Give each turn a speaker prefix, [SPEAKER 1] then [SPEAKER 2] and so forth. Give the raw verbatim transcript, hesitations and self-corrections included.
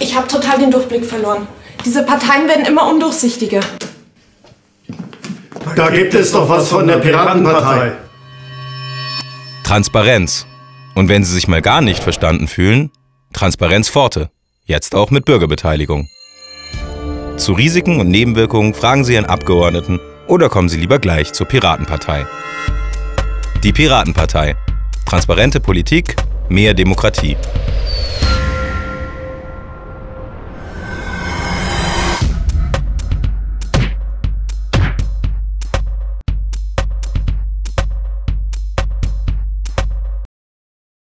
[SPEAKER 1] Ich habe total den Durchblick verloren. Diese Parteien werden immer undurchsichtiger.
[SPEAKER 2] Da gibt es doch was von der Piratenpartei.
[SPEAKER 3] Transparenz. Und wenn Sie sich mal gar nicht verstanden fühlen, Transparenz Forte. Jetzt auch mit Bürgerbeteiligung. Zu Risiken und Nebenwirkungen fragen Sie Ihren Abgeordneten oder kommen Sie lieber gleich zur Piratenpartei. Die Piratenpartei. Transparente Politik, mehr Demokratie.